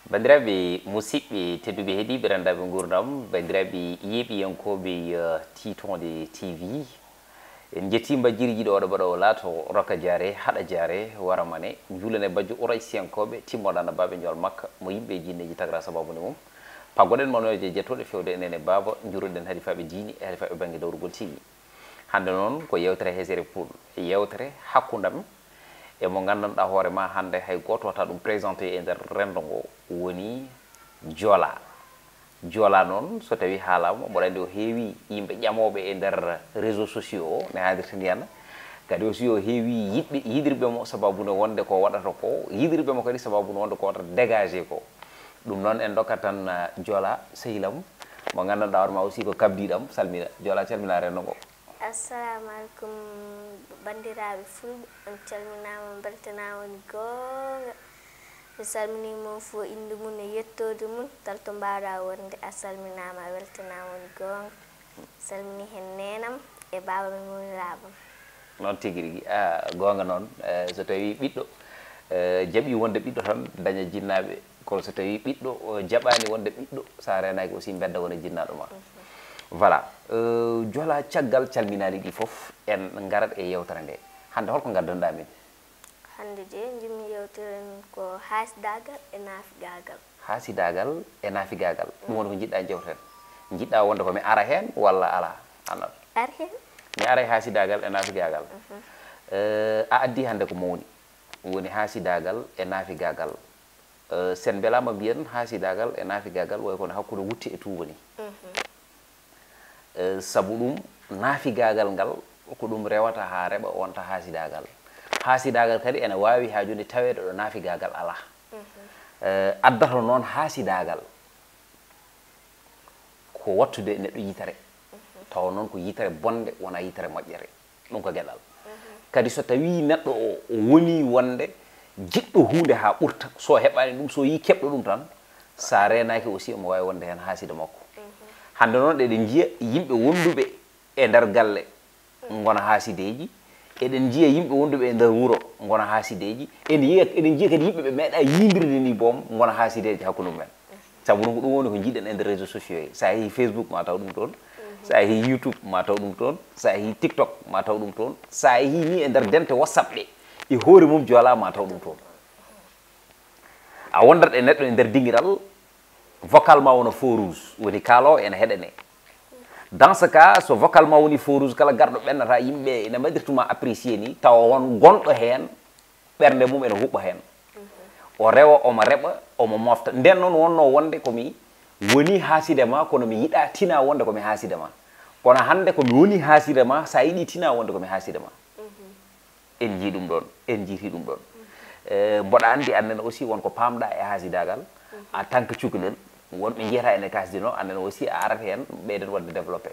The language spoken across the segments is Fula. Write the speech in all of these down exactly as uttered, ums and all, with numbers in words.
Bandiraɓe musidɓe tedduɓe heeɗiɓe rendaɓe gurdam bandiraɓe yeeɓiyankoɓe Titonde T V en jetti majjiriji ɗo oɗo baɗo laato Roka Diaré haɗa Diaré waramane julane bajjo Ouraysiyankoɓe timmoɗana baɓe jol makka mo yimɓe jinneji tagra sababude mum paggoɗen manoje jettoɗe fewde enene baba juruɗen halifaɓe diini e halifaɓe banggue dawrugol T V hande noon ko yewtere hesere pour yewtere hakkudam e mo gandanɗa hoorema hande hay goto wata ɗum présenté e nder rendo ngo woni Joola Joola noon so tawi haalama mboɗo andi o heewi yimɓe ƴamoɓe e nder réseaux sociaux o ne hadirta ndiyana kadi aussi o heewi yiɗɓe yiɗirɓe mo sababude wonde ko waɗata ko yiɗirɓe mo kadi sababude wonde ko waɗata dégagé ko ɗum noon en dokkat tan Joola sehilam mo gandanɗa hoorema aussi ko kabdiɗam salmina Joola calmina rendo ngo. Assalamu alaikum bandiraɓe fulɓe on calminama beltanama woni gonga mi salminima fo inde mum e yettode mum tal to mbawɗa wonde a salminama a weltanama woni gonga salmini hen nenam e baba men woni laabam noon tigui rigui a gonga noon so tawi ɓiɗɗo jaaɓi wonde ɓiɗɗo tan daña jinnaɓe kono so tawi ɓiɗɗo jaɓani wonde ɓiɗɗo sa renaki aussi bedda wona jinnaɗo ma voilà Joola caggal calminali ɗi foof en garat e yewtere nde hande holko gaddanɗa min hande de jimmi yewteren ko haasidagal e naafigagal haasidagal e naafigagal ɗum woni ko jiɗɗa jewten jiɗɗa wonde ko mi ara hen walla ala anat ar hen mi ara e haasidagal e naafigagal a addi hande ko mawni woni haasidagal e naafigagal sen belama mbiyen haasidagal e naafigagal way kono hakkude wutte e tuuba ni sabu ɗum naafigagal ngal ko ɗum rewata ha reɓa wonta haasidagal haasidagal kadi ene wawi hajude tawede ɗo naafigagal ala addata noon haasidagal ko wattude neɗɗo yitere tawa noon ko yitere bonde wona yitere moƴƴere ɗum ko gueɗal kadi so tawi neɗɗo o woni wonde jiɗɗo hunde ha ɓurta so heɓani ɗum so yi keɓɗo ɗum tan sa renaki aussi omo wawi wonde hen haasida makko hande noon eɗen jiiya yimɓe wonduɓe e nder galle gona haasideji eɗen jiiya yimɓe wonduɓe e nder wuuro gona haasideji en yiya eɗen jiiya kadi yimɓe ɓe meeɗa yimbirde ni boom gona haasideji hakkude mumen saabu ɗum ko ɗum woni ko jiiɗen e nder réseaux sociaux he sa yeehi Facebook ma taw ɗum toon sa yeehi YouTube ma taw ɗum toon sa yeehi TikTok ma taw ɗum toon sa yeehi ni e nder dente WhatsApp ɗe e hoore mum Joola ma taw ɗum toon a wondat e neɗɗo e nder dinguiral vocal ma wona feu rouge woni kaalo ene heɗene dans ce cas so vocal ma woni feu rouge kala garɗo ɓennata yimɓe ene mbaɗirtuma apprécier ni tawa won gonɗo hen ɓernde mum ene huɓɓa hen o rewa omo reɓa omo mofta nden noon wonno wonde komi woni haaside ma kono mi yiɗa tina wonde komi haaside ma kono hande komi woni haaside ma sa yiɗi tina wonde komi haaside ma en jii ɗum ɗon en jiiti ɗum ɗon mboɗa andi annen aussi wonko pamɗa e haasidagal en tant que cukalel wonɓe jiyata ene kasdi no annen aussi a arat hen ɓeyden wadde développé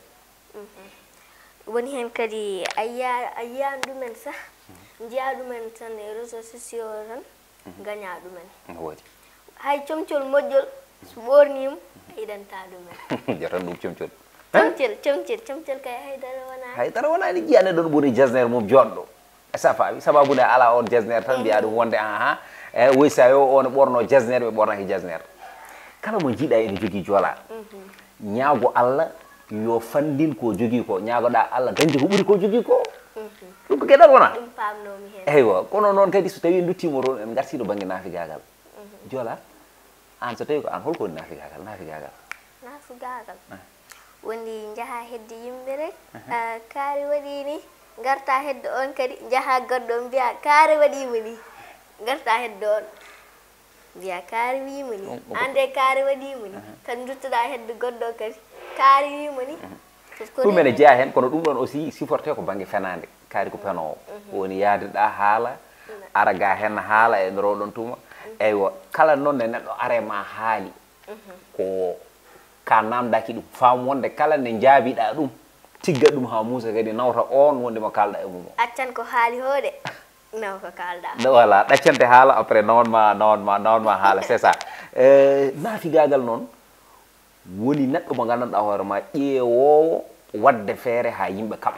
woni hen kadi a yiya a yiyan ɗumen sah jiya ɗumen tan e réseaux sociaux tan gaña ɗumen woodi hay comcol moƴƴol so ɓornima a yiɗanta ɗumen jatan ɗum comcol comcel comcel comcel kay haydara wona haydara wonani jiya neɗɗon ɓuuri jasner mum joɗɗo sa faami sababude ala on jasner tan mbiya ɗum wonde aha e woy sa yo on ɓorno jasner ɓe ɓornaki jasner kala mo jiiɗa ene jogui Joola ñaago Allah yo fandin ko jogui ko ñaagoɗa Allah dañde ko ɓuuri ko jogui ko ɗum ko gueɗal wona ɗum pamnomi hen eywa kono noon kadi so tawi en duttimo toon en gartiɗo banggue naafigagal Joola an so tawi ko an holko woni naafigagal naafigagal naafigagal woni jaaha hedde yimɓe rek kaari waɗi ni garta hedde on kadi jaaha goɗɗo on mbiya kaari waɗima ni garta hedde on mbiya kaari wima ni ande kaari waɗima ni tan duttoɗa hedde goɗɗo kadi kaari wima ni ɗum ene jeeya hen kono ɗum ɗon aussi supporté ko banggue fenade kaari ko penowo woni yaadeɗa haala ara ga hen haala e nder oɗon tuma eywa kala noon ne neɗɗo arema haali ko ka namdaki ɗum faam wonde kala nde jaabiɗa ɗum tigga ɗum ha muusa kadi nawta on wonde mo kalɗa e mum accan ko haali hoɗe naw ko kalɗa voilà ɗaccante haala après nawonma nawonma nawonma haala c'est ça naafigagal noon woni neɗɗo mo gandanɗa hoorema ƴeewowo wadde feere ha yimɓe kaɓa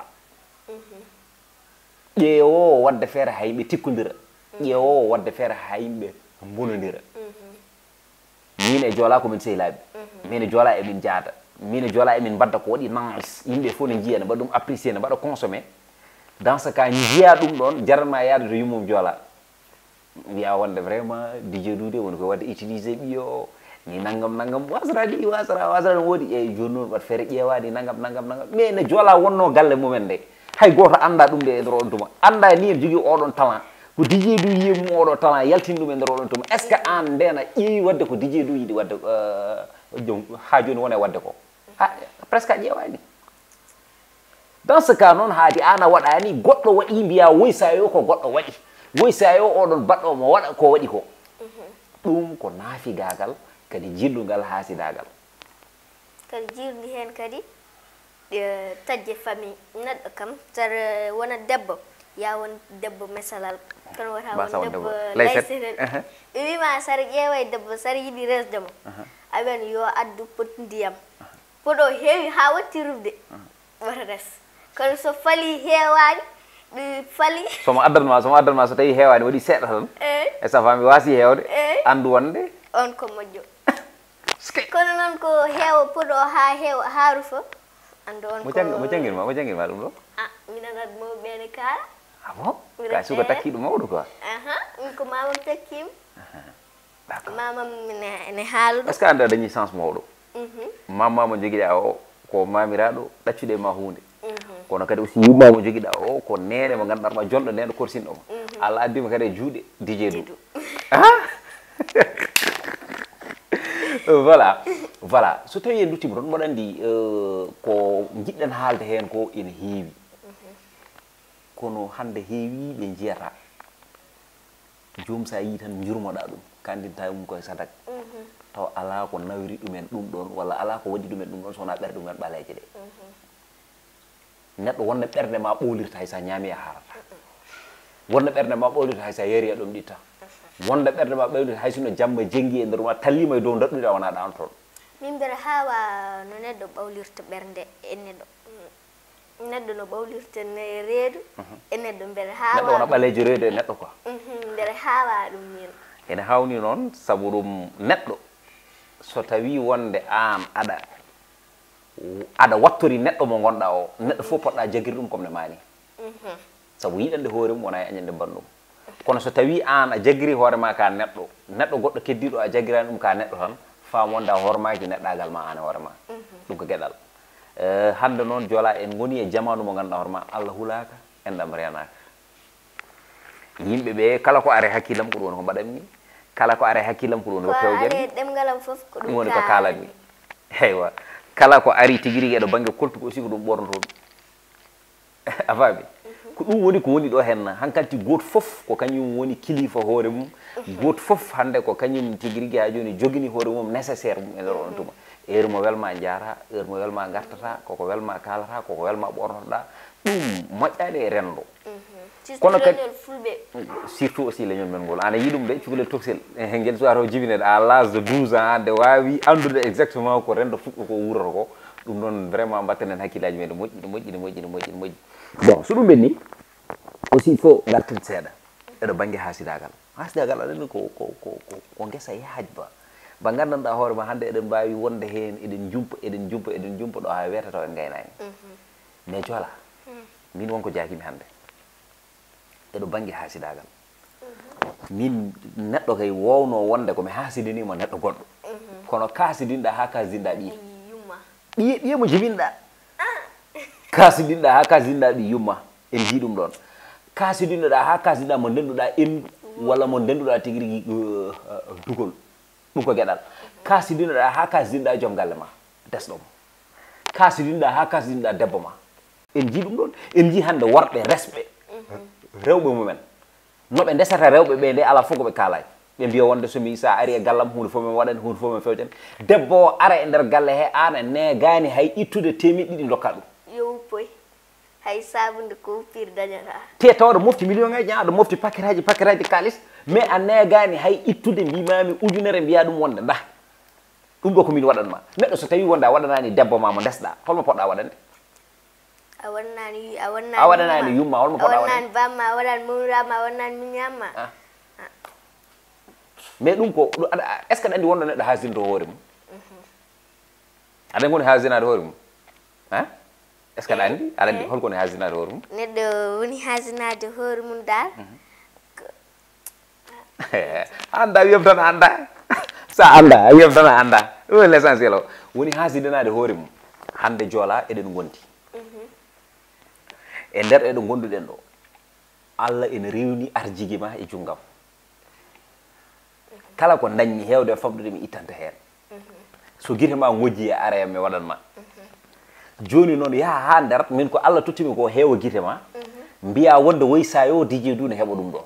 ƴeewowo wadde feere ha yimɓe tikkodira ƴeewowo wadde feere ha yimɓe bonodira min e jola ko min sehilaɓe min e jola emin jaada min e jola emin badda ko waɗi nice yimɓe fof ne jiya ne mbaɗa ɗum apprécié ne mbaɗa consommé dans ce cas jiya ɗum ɗon jaranma yaade to yummum joola wiya wonde vraiment Dj Doudé woni koye wadde utilisé ɓiyo ni nangam nangam wasara ɗi wasara wasara no woodi e joni noon waɗa feere ƴeewadi nangam nangam nangam mais ne joola wonno galle mumen nde hay goto anda ɗum de e nder oɗon tuma anda ni en jogui oɗon talent ko Dj Doudé yiyemum oɗo talent yaltini ɗum e nder oɗon tuma est ce que an ndena ƴeewi wadde ko Dj Doudé yiɗi wadde jom ha joni wone wadde ko ha presque a ƴeewani dans ce cas noon haadi an a waɗani goɗɗo waɗi mbiya woy sa yo ko goɗɗo waɗi woy sa yo oɗon baɗɗo mo waɗa ko waɗi ko ɗum ko naafigagal kadi jillugal haasidagal kadi jirdi hen kadi tajje famille neɗɗo kam tar wona debbo ya won debbo mesalal kono wata won debbo layseten ɓe wima sara ƴeewa debbo sara yiɗi resdemo aɓen yo addu pot ndiyam poɗo heewi ha watti rufde wata res kono so fali heewani ɗi fali somo addanma somo addanma so tawi heewani waɗi seeɗa tan e sa fami waasi heewde andu wonde on ko moƴƴo kono noon ko heewa poɗo ha heewa ha rufa andu on ko mo jangguinma mo jangguinma ɗum ɗo ah minanat mawɓene kaala ah bon ka suka takkiɗo mawɗo quoi aha min ko mamam takkima mamam ne haaluɗo est ce que ande a dañi chance mawɗo mamma mo joguiɗa o ko mamiraɗo ɗaccude ma hunde kono kadi aussi yumma mo joguiɗa o ko nene mo ganduɗa jolɗo nene korsinɗoma Allah addima kadi e juuɗe Dj Doudé voilà voilà so tawi en duttima toon mboɗo andi ko jiɗɗen haalde hen ko ene heewi kono hande heewi ɓe jiyata joom sa yi tan jurmoɗa ɗum kandinta mum koye sadak taw ala ko nawiri ɗumen ɗum ɗon walla ala ko waɗi ɗumen ɗum ɗon sowona ɓerde ɗumen ɓaleje ɗe neɗɗo wonno ɓerde ma ɓolirta hay sa ñaami a harata wonno ɓerde ma ɓolirta hay sa yari a ɗum ɗitta wonno ɓerde ma ɓolirta hay sino jamma jengi e nder ma tallima e dow daɗɗuɗa wona ɗa on toon min mbeɗa hawa no neɗɗo ɓawlirta ɓerde e neɗɗo neɗɗo no ɓawlirta e reedu e neɗɗo mbeɗa hawa neɗɗo wona ɓalejo reedu e neɗɗo quoi mbeɗa hawa ɗum min ene hawni noon saabu ɗum neɗɗo so tawi wonde an aɗa aɗa wattori neɗɗo mo gonɗa o neɗɗo fof poɗɗa jagguiri ɗum comme ne mani saabu yiɗande hoore mum wona e añande banndum kono so tawi an a jagguiri hoorema ka neɗɗo neɗɗo goɗɗo keddiɗo a jaggirani ɗum ka neɗɗo tan fam wonde a hooremaji neɗɗagal ma an e hoorema ɗum ko gueɗal hande noon joola en goni e jamanu mo ganduɗa hoorema Allah hulaka enɗam renaka yimɓeɓe kala ko are hakkillam ko ɗum woni ko mbaɗanmi kala ko are hakkillam ko ɗum woni ko pewjami ɗemgalam foof ko ɗum woni ko kalanmi eywa kala ko ari tigui rigui eɗo banggue koltugo aussi ko ɗum ɓornoto ɗum a faami ko ɗum woni ko woni ɗo hen hankkadi goto foof ko kañum woni kilifa hoore mum goto foof hande ko kañum tigui rigui ha joni jogini hoore mum nécessaire mum e nder on tuma heure mo welma jaara heure mo welma gartata koko welma kalata koko welma ɓornotoɗa ɗum moƴƴani e rendo kono kadi surtout aussi leñol men ngol ana yiɗum de cukalel toxel guel soir o jibinede à l'âge de douze ans nde wawi andude exactement ko rendo fuɗɗo ko wurata ko ɗum noon vraiment mbattanen hakkillaji men ne moƴƴi ne moƴƴi ne moƴƴi ne moƴƴi ne moƴƴi bon so ɗum ɓenni aussi il faut garten seeɗa eɗo banggue hasidagal hasidagal aɗani ko ko ko ko guesa yajba ba gandanɗa hoorema hande eɗen mbawi wonde hen eɗen jumpa eɗen jumpa eɗen jumpa ɗo ha wiyata taw en gaynani mais joola min wonko jakimi hande eɗo banggue hasidagal min neɗɗo kay wowno wonde komi hasidanima neɗɗo goɗɗo kono kasidinɗa ha kasidinɗa ɓiye ɓiye ɓiye mo jibinɗa kasidinɗa ha kasidinɗa ɓi yumma en jii ɗum ɗon kasidinɗoɗa ha kasidinɗa mo ndenduɗa endu walla mo ndenduɗa tigui rigui dugol ɗum ko gueɗal kasidinɗoɗa ha kasidinɗa joom galle ma desɗomo kasidinɗa ha kasidinɗa debbo ma en jii ɗum ɗon en jii hande worɓe resɓe rewɓe mumen noɓe ndesata rewɓe ɓe nde ala fof koɓe kaalay ɓe mbiya wonde somi sa ari e gallam hunde fof min waɗani hunde fof min fewten debbo o ara e nder galle he an ne gani hay ittude temedde ɗiɗi dokka ɗum yo uppoy hay sabunde ko uppir dañata te tawɗo mofti million ngaji aɗa mofti paquet aji paquet aji kalis mais a negani hay ittude mbimami ujunere mbiya ɗum wonde nda ɗum ɗo komin waɗanma neɗɗo so tawi wonde a waɗanani debbo ma mo ndesɗa holmo poɗɗa waɗande a waɗanani a waɗanani a waɗanani yumma holmo poɗɗa waɗande a waɗanani bamma a waɗani mawrama a waɗanani miñamma mais ɗum ko est ce que aɗa andi wonɗo neɗɗo hasinto hoore mum aɗa goni hasinade hoore mum han est ce que aɗa andi aɗa andi holko woni hasinade hoore mum neɗɗo woni hasinade hoore mum dal anda wiyam tan a anda sa anda a wiyam tan a anda ɗum woni l' essentiel o woni hasidinade hoore mum hande joola eɗen gondi e nder eɗo gonduɗen ɗo Allah ene rewni arjigi ma e junggam kala ko dañmi hewde e famɗude mi ittanta heen so guite ma ŋojji e are mi waɗanma joni noon yaha ha nder min ko Allah tottimi ko heewa guite ma mbiya wonde woy sa yo dije du ne heɓa ɗum ɗo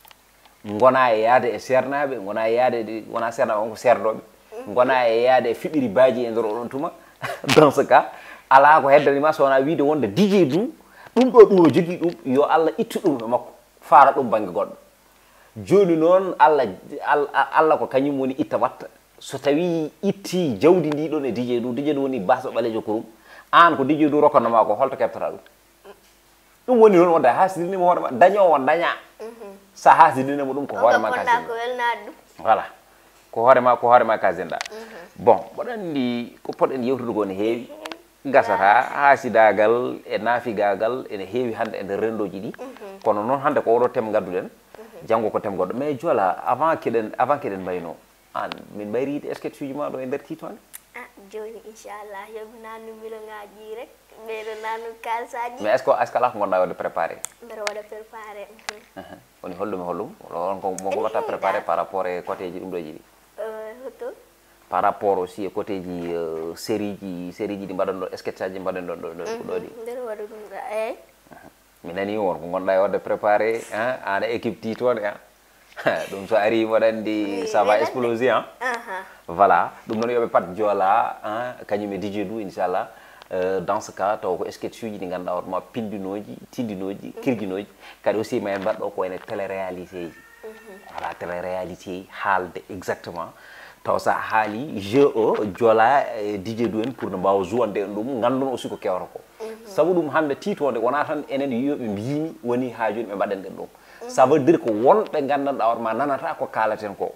gona e yaade e sernaɓe gona e yaade wona sernaɓe on ko serdoɓe gona e yaade e fiɓiri baaji e nder oɗon tuma dans ce cas ala ko heddanima so wona wiide wonde dije du ɗum ɗo ɗum o jogui ɗum yo Allah ittu ɗum e makko faara ɗum banggue goɗɗo joni noon Allah Allah ko kañum woni itta watta so tawi itti jawdi ndi ɗon e dije du dije du woni baso ɓalejo korum an ko dije du rokkandoma ko holto keɓtata ɗum ɗum woni noon wonde hasidinima hoorema dañowo daña sa hasidinimo ɗum ko hoorema kasinɗa voilà ko hoorema ko hoorema kasinɗa bon mboɗo andi ko poɗɗen yewtude ko ne heewi gasata hasidagal e naafigagal ene heewi hande e nder rendoji ɗi kono noon hande ko oɗo tem gadduɗen janggo ko tem goɗɗo mais joola avant keɗen avant keɗen mbayno an min ɓayri yiide esquete suji ma ɗo e nder titone ah joni inchallah yoɓi nanu miloŋaji rek ɓeyɗo nanu kalsaji mais est ce que est ce que ala ko gonɗa wadde préparé mbeɗa waɗa préparé woni hollum e hollum on ko mo watta préparé par rapport e côté ji ɗum ɗoji ɗi hoto par rapport aussi e côté ji série ji série ji ɗi mbaɗan ɗo sketch aji mbaɗan ɗon ɗo ɗo ɗi mbeɗa waɗa ɗum ɗa eyyi mi nani won ko gonɗa e wadde préparé an équipe ti toon e ɗum so ari waɗandi ça va exploser hein voilà ɗum noon yoɓe pat joola kañum e dj dou inchallah dans ce cas taw ko sketch uji ɗi ganduɗa hoorema pindinoji tindinoji kirjinoji kadi aussi ma en mbaɗɗo ko ene télé réalité ji voilà télé réalité haalde exactement taw sa haali jeu o joola dj dou en pour no mbawa jouande en ɗum gandon aussi ko kewata ko sabu ɗum hande titonde wona tan enen yiyoɓe mbimi woni ha joni ɓe mbaɗen ɗen ɗum ça veut dire ko wonɓe gandanɗa hoorema nanata ko kalaten ko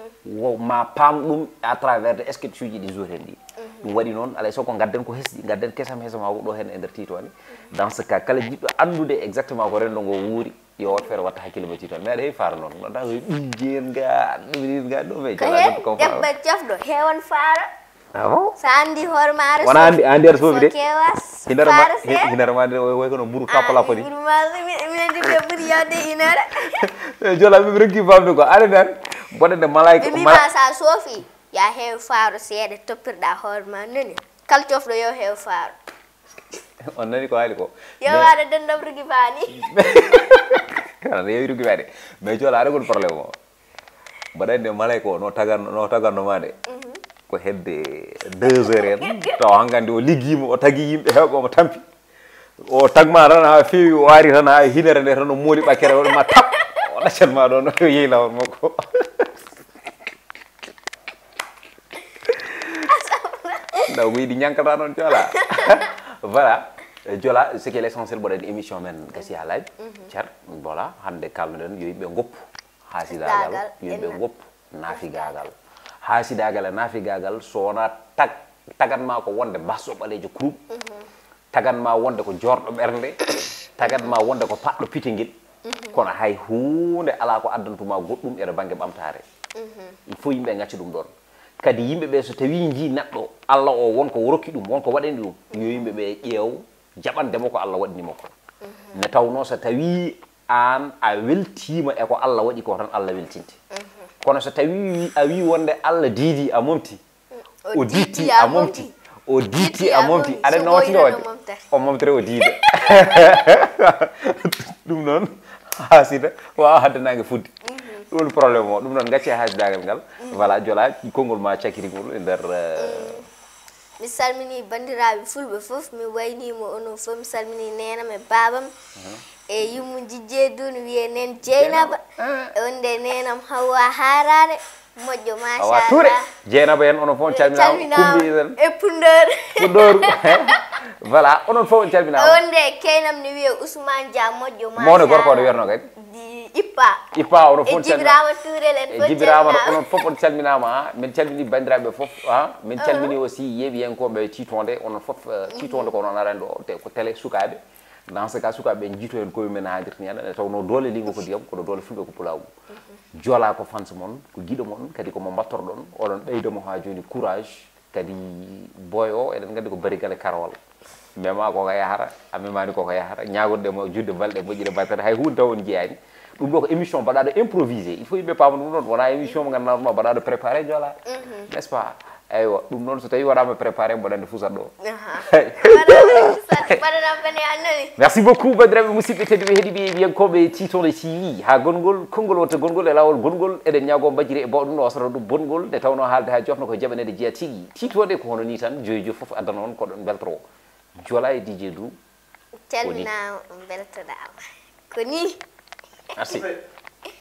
ma paam ɗum à travers de sketch uji ɗi joten ɗi ɗum waɗi noon alay soko gadden ko hesɗi gadden kesam hesama ɗo hen e nder titone dans ce cas kala jiɗɗo andude exactement ko rendo ngo wuuri yo wat feere watta hakkille mo titone mais aɗa heewi faara noon gonɗa koye ɓinguel ga ɗumnin ga ɗum e jalaɗo ko ƴeɓɓe cofɗo heewan faara ah bon sa andi hoorema ara wona andi andi aɗa sofi de kewas hinere ma de way kono mburu kapala foti minen ndi ɓe ɓuuri yawde hinere jola mi rokki famde ko ari tan boɗende malayka mbima sa soofi ya heew faaro seeɗa toppirɗa hoorema nani kala cofɗo yo heew faaro on nani ko haali ko yo waɗa dendam rugi bani kana yewi rugi waɗe mais jola aɗa gon probléme o mbaɗande malayka o no tagan no tagannoma de ko hedde deux heures en taw hankkandi o liggima o tagui yimɓe hewɓe omo tampi o tagma tan ha feewi o ari tan ha hinere nde tan o mooli ɓakkere oɗoma tap o ɗaccanma ɗo no yeehi lawol makko ndaw ko yiɗi ñankata noon joola voilà joola ce qui est l' essentiel mboɗen émission men gasi ha laaɓi ceer voilà hande kalnoɗen yo yimɓe goppu haasidagal yo yimɓe goppu naafigagal haasidagal e naafigagal so wona tag tagatma ko wonde basso ɓalejo kurum tagatma wonde ko jorɗo ɓernde tagatma wonde ko paɗɗo pitiguel kono hay hunde ala ko addantuma goɗɗum ere banggue ɓamtare il faut yimɓe gacci ɗum ɗon kadi yimɓeɓe so tawi ji neɗɗo Allah o wonko rokki ɗum wonko waɗani ɗum yo yimɓeɓe ƴeew jaɓandemo ko Allah waɗanimo ko ne tawno so tawi an a weltima e ko Allah waɗi ko tan Allah weltinte kono so tawi a wi wonde Allah diidi a momti o ditti a momti o ditti a momti aɗa nawtide wadde o momtere o diide ɗum noon haasida wawa haddanage fudde ɗum woni probléme o ɗum noon gacce haasidagal ngal voilà jola konngol ma cakirigol e nder mi salmini bandiraɓe fulɓe foof mi waynimo onon fof mi salmini nenam e babam e yummu jijje duni wiye nen Dieynaba wonde nenam Hawa Harare moƴƴo machallah Touré Dieynaba en onon fof on calminama kumbi e Pundor Pundor voilà onon fof on calminama wonde keynam ne wiye Ousmane Dia moƴƴo machallah mawne gorko o wiyatno kadi ippa ippa ono e fon jibirama tourel en e jibirama onon fof on calminama min calmini bandiraɓe fof ha min calmini aussi yeeɓiyankoɓe titonde onon fof titonde ko noon arande o te ko télé sukaɓe dans ce cas sukaɓe jiito hen koye men haadirta ni hen tawno doole lingo ko ndiyam kono doole fulɓe ko pulawu joola ko fans mon ko guiɗo mon kadi komo battorɗon oɗon ɓeydomo ha joni courage kadi boy o eɗen gandi ko bari gale karwal mema koko yahata a memani koko yahata ñagoɗemo judde balɗe moƴƴire battere hay hunde taw on jeyani ɗum ɗo ko émission mbaɗaɗo improvisé il faut yimɓe paama ɗum ɗon wona émission mo ganduɗa ɗum mbaɗaɗo préparé joola n' est ce pas eywa ɗum noon so tawi waɗama préparé mboɗande fusat ɗo merci beaucoup bandiraɓe musidɓe tedduɓe heeɗiɓe wiyankoɓe titone T V ha gongol konngol wonta gongol e lawol gongol eɗen ñaago majjiri e bawɗum ɗo osata ɗum bongol nde tawno haalde ha jofna koye jaɓanede jeeya tigui titode ko hono ni tan joyi joyi foof addana on koɗon beltoro Joola e D J Dou calminama beltoɗama ko ni merci